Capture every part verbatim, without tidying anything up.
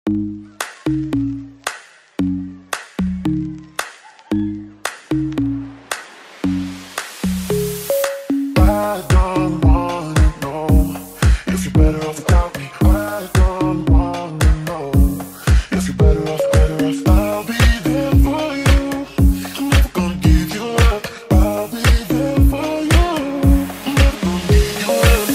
I don't wanna know if you're better off without me. I don't wanna know if you're better off, better off. I'll be there for you. I'm never gonna give you up. I'll be there for you. I'm never gonna give you up.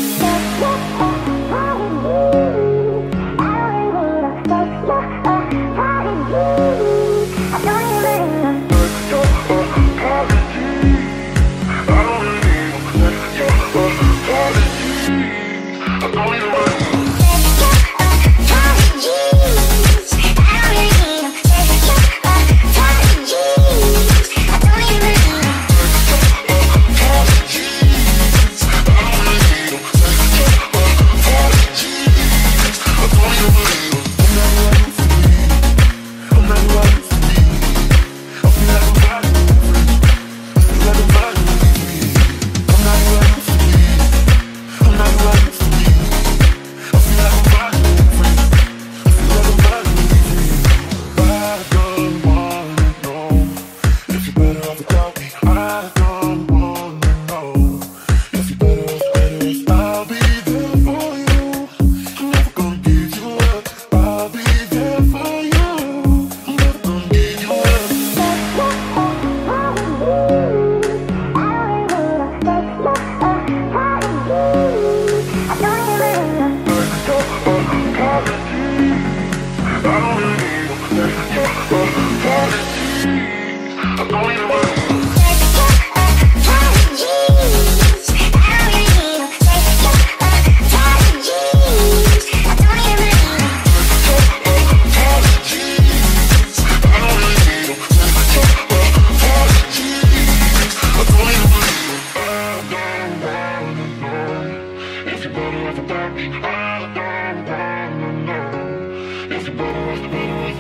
If you're better off without me, I don't wanna know if you're better off, better off.